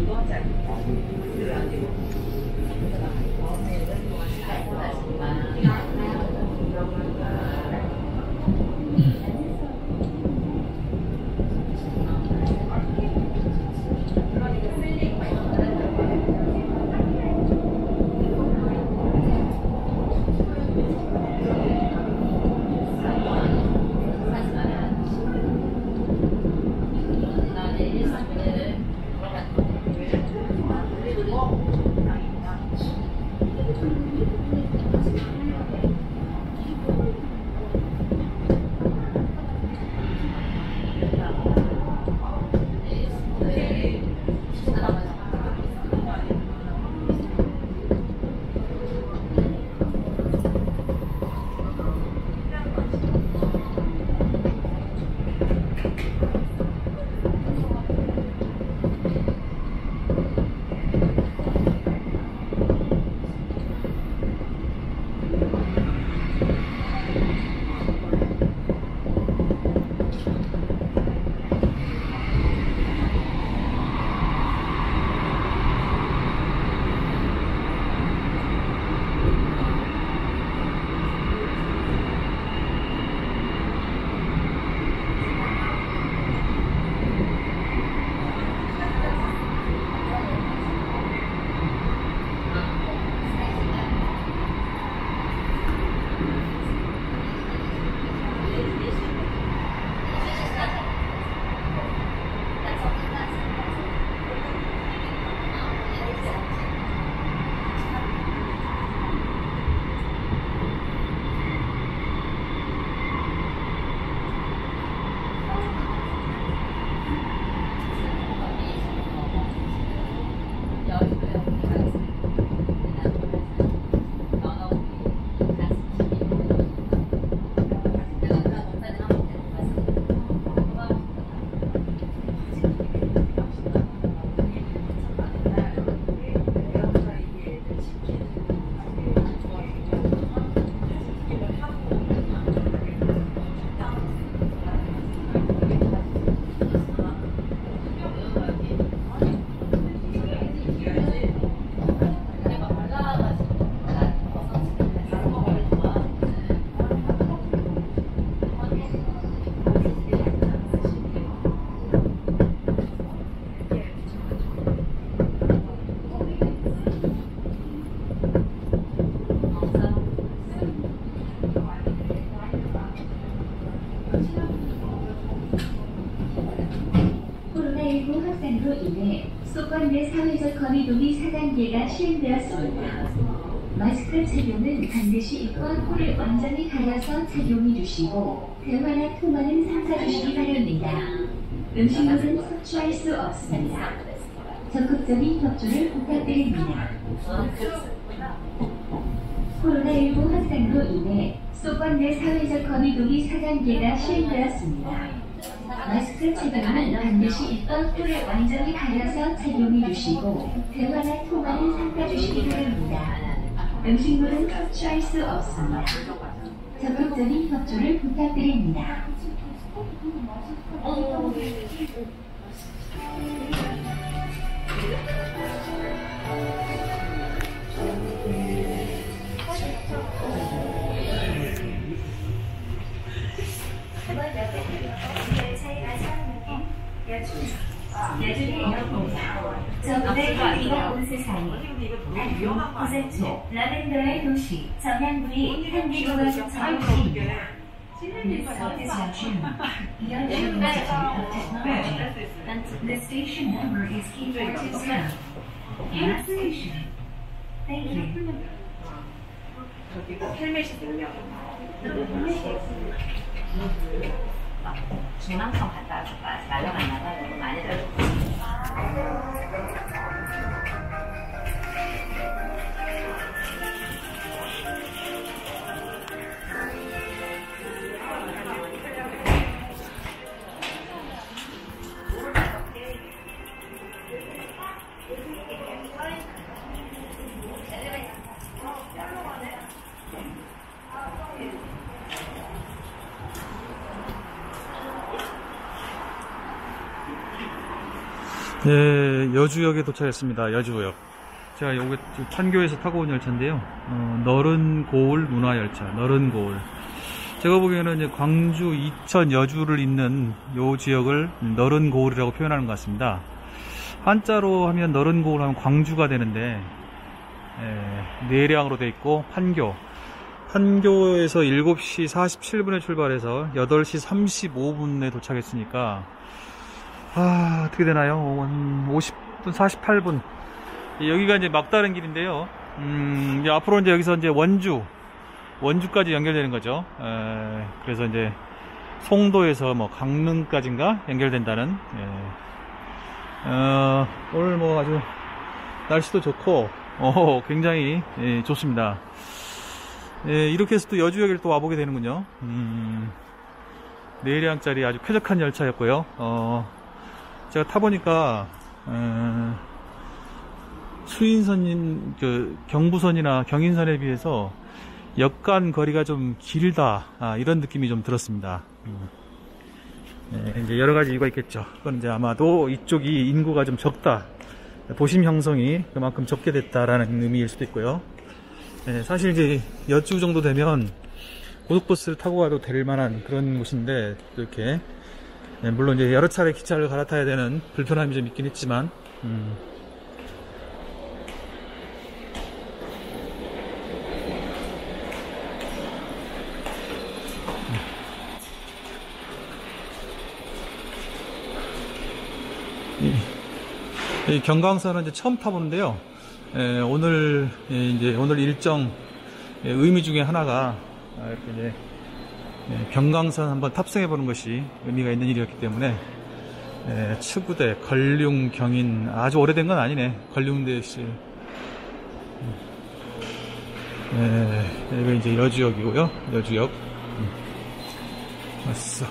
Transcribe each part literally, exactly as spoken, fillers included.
코로나십구 확산으로 인해 수도권 내 사회적 거리두기 사 단계가 시행되었습니다. 마스크 착용은 반드시 입과 코를 완전히 가려서 착용해 주시고 대화나 통화는 삼가주시기 바랍니다. 음식물은 섭취할 수 없습니다. 적극적인 협조를 부탁드립니다. 코로나십구 확산으로 인해 수도권 내 사회적 거리두기 사 단계가 시행되었습니다. 마스크 착용은 반드시 입과 코를 완전히 가려서 착용해 주시고 대화나 통화는 삼가주시기 바랍니다. 음식물은 섭취할 수 없습니다. 적극적인 협조를 부탁드립니다. 저번에 우리가 온 세상이 안동, 부산초, 라벤더의 도시, 정양구의 한기공항 정시입니다. This station, Young University of Technology. The station number is K forty-seven. Next station. Thank you. 헬멧이 들려. 중앙청 갔다 와서 날아갔나봐. 너무 많이 들었어. 네, 여주역에 도착했습니다. 여주역. 제가 요게 판교에서 타고 온 열차인데요. 어, 너른 고을 문화열차, 너른 고을. 제가 보기에는 이제 광주, 이천, 여주를 잇는 요 지역을 너른 고을이라고 표현하는 것 같습니다. 한자로 하면 너른 고을 하면 광주가 되는데, 예, 내량으로 돼 있고, 판교. 판교에서 일곱 시 사십칠 분에 출발해서 여덟 시 삼십오 분에 도착했으니까, 아, 어떻게 되나요? 오십 분, 사십팔 분. 여기가 이제 막다른 길인데요. 음, 이제 앞으로 이제 여기서 이제 원주, 원주까지 연결되는 거죠. 에, 그래서 이제 송도에서 뭐 강릉까지인가 연결된다는. 예. 어, 오늘 뭐 아주 날씨도 좋고, 어, 굉장히 예, 좋습니다. 예, 이렇게 해서 또 여주역을 또 와보게 되는군요. 음, 내량짜리 아주 쾌적한 열차였고요. 어, 제가 타보니까, 어, 수인선, 그, 경부선이나 경인선에 비해서 역간 거리가 좀 길다, 아, 이런 느낌이 좀 들었습니다. 음. 네, 이제 여러 가지 이유가 있겠죠. 그건 이제 아마도 이쪽이 인구가 좀 적다. 도심 형성이 그만큼 적게 됐다라는 의미일 수도 있고요. 네, 사실 이제 여주 정도 되면 고속버스를 타고 가도 될 만한 그런 곳인데, 이렇게, 네, 물론 이제 여러 차례 기차를 갈아타야 되는 불편함이 좀 있긴 했지만, 음. 이, 이 경강선은 이제 처음 타보는데요. 에, 오늘 에, 이제 오늘 일정 에, 의미 중에 하나가 아, 이렇게 이제 에, 경강선 한번 탑승해 보는 것이 의미가 있는 일이었기 때문에 에, 추구대, 걸륭, 경인 아주 오래된 건 아니네. 걸륭대 씨. 에, 여기가 이제 여주역이고요. 여주역. 음. 왔어.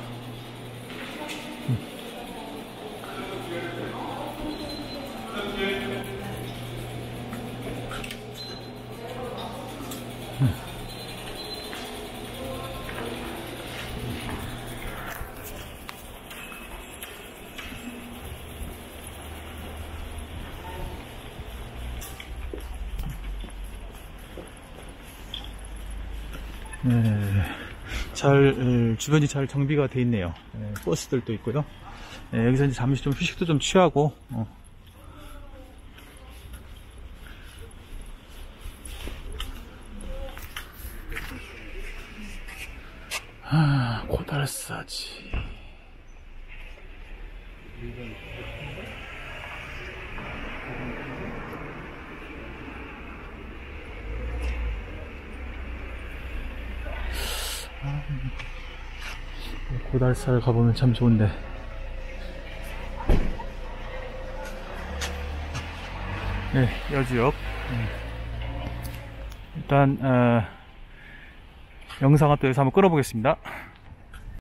네, 잘 에, 주변이 잘 정비가 돼 있네요. 에, 버스들도 있고요. 에, 여기서 이제 잠시 좀 휴식도 좀 취하고. 어. 아, 고달사지. 고달사를 가보면 참 좋은데. 네, 여주역. 일단 어, 영상을 또 여기서 한번 끌어보겠습니다.